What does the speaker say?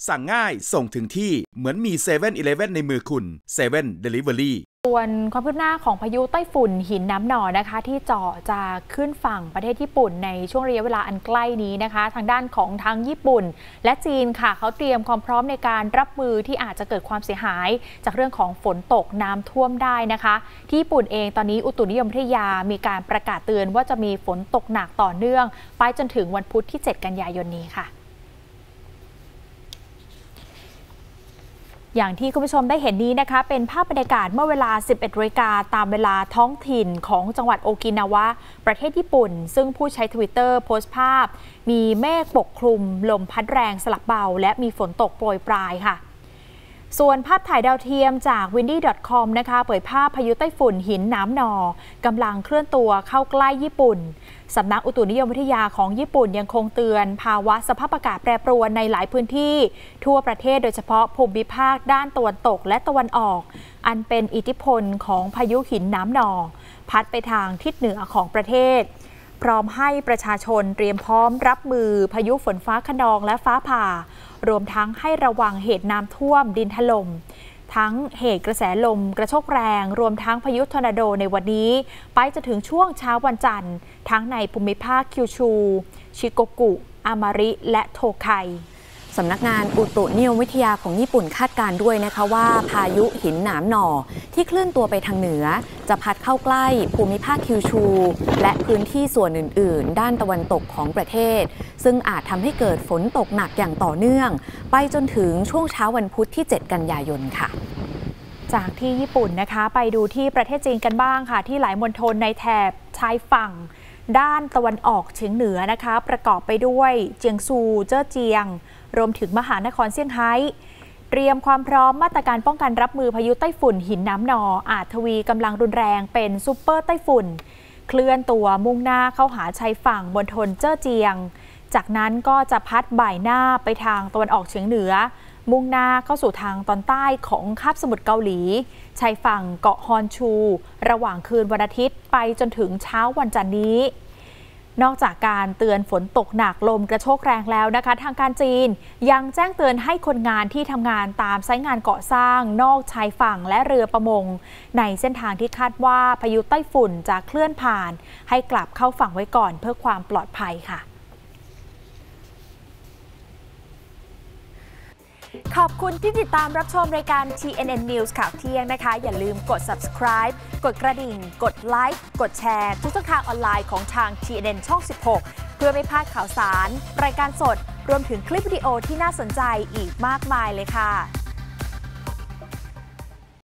สั่งง่ายส่งถึงที่เหมือนมี7-Eleven ในมือคุณ7 Delivery ส่วนความคืบหน้าของพายุไต้ฝุ่นหินน้ำหนอนะคะที่จะขึ้นฝั่งประเทศญี่ปุ่นในช่วงระยะเวลาอันใกล้นี้นะคะทางด้านของทั้งญี่ปุ่นและจีนค่ะเขาเตรียมความพร้อมในการรับมือที่อาจจะเกิดความเสียหายจากเรื่องของฝนตกน้ำท่วมได้นะคะที่ญี่ปุ่นเองตอนนี้อุตุนิยมวิทยามีการประกาศเตือนว่าจะมีฝนตกหนักต่อเนื่องไปจนถึงวันพุธที่7 กันยายนนี้ค่ะอย่างที่คุณผู้ชมได้เห็นนี้นะคะเป็นภาพบรรยากาศเมื่อเวลา 11 นาฬิกาตามเวลาท้องถิ่นของจังหวัดโอกินาวะประเทศญี่ปุ่นซึ่งผู้ใช้ Twitter โพสต์ภาพมีเมฆปกคลุมลมพัดแรงสลับเบาและมีฝนตกโปรยปลายค่ะส่วนภาพถ่ายดาวเทียมจาก windy.com นะคะเผยภาพพายุไต้ฝุ่นหินน้ำหนอกำลังเคลื่อนตัวเข้าใกล้ญี่ปุ่นสำนักอุตุนิยมวิทยาของญี่ปุ่นยังคงเตือนภาวะสภาพอากาศแปรปรวนในหลายพื้นที่ทั่วประเทศโดยเฉพาะภูมิภาคด้านตะวันตกและตะวันออกอันเป็นอิทธิพลของพายุหินน้ำหนอพัดไปทางทิศเหนือของประเทศพร้อมให้ประชาชนเตรียมพร้อมรับมือพายุฝนฟ้าคะนองและฟ้าผ่ารวมทั้งให้ระวังเหตุน้ำท่วมดินถล่มทั้งเหตุกระแสลมกระโชกแรงรวมทั้งพายุทอร์นาโดในวันนี้ไปจนถึงช่วงเช้าวันจันทร์ทั้งในภูมิภาคคิวชูชิโกกุอามาริและโทไคสำนักงานอุตุนิยมวิทยาของญี่ปุ่นคาดการณ์ด้วยนะคะว่าพายุหินหนามหน่อที่เคลื่อนตัวไปทางเหนือจะพัดเข้าใกล้ภูมิภาคคิวชูและพื้นที่ส่วนอื่นๆด้านตะวันตกของประเทศซึ่งอาจทำให้เกิดฝนตกหนักอย่างต่อเนื่องไปจนถึงช่วงเช้าวันพุธที่7 กันยายนค่ะจากที่ญี่ปุ่นนะคะไปดูที่ประเทศจีนกันบ้างค่ะที่หลายมณฑลในแถบชายฝั่งด้านตะวันออกเฉียงเหนือนะคะประกอบไปด้วยเจียงซูเจ้อเจียงรวมถึงมหานครเซี่ยงไฮ้เตรียมความพร้อมมาตรการป้องกันรับมือพายุไต้ฝุ่นหินน้ำหนออาจทวีกำลังรุนแรงเป็นซุปเปอร์ไต้ฝุ่นเคลื่อนตัวมุ่งหน้าเข้าหาชายฝั่งมณฑลเจ้อเจียงจากนั้นก็จะพัดบ่ายหน้าไปทางตะวันออกเฉียงเหนือมุ่งหน้าเข้าสู่ทางตอนใต้ของคาบสมุทรเกาหลีชายฝั่งเกาะฮอนชูระหว่างคืนวันอาทิตย์ไปจนถึงเช้าวันจันทร์นี้นอกจากการเตือนฝนตกหนักลมกระโชกแรงแล้วนะคะทางการจีนยังแจ้งเตือนให้คนงานที่ทำงานตามไซต์งานก่อสร้างนอกชายฝั่งและเรือประมงในเส้นทางที่คาดว่าพายุไต้ฝุ่นจะเคลื่อนผ่านให้กลับเข้าฝั่งไว้ก่อนเพื่อความปลอดภัยค่ะขอบคุณที่ติดตามรับชมรายการ TNN News ข่าวเที่ยงนะคะอย่าลืมกด subscribe กดกระดิ่งกดไลค์กดแชร์ทุกช่องทางออนไลน์ของทาง TNN ช่อง 16 เพื่อไม่พลาดข่าวสารรายการสดรวมถึงคลิปวิดีโอที่น่าสนใจอีกมากมายเลยค่ะ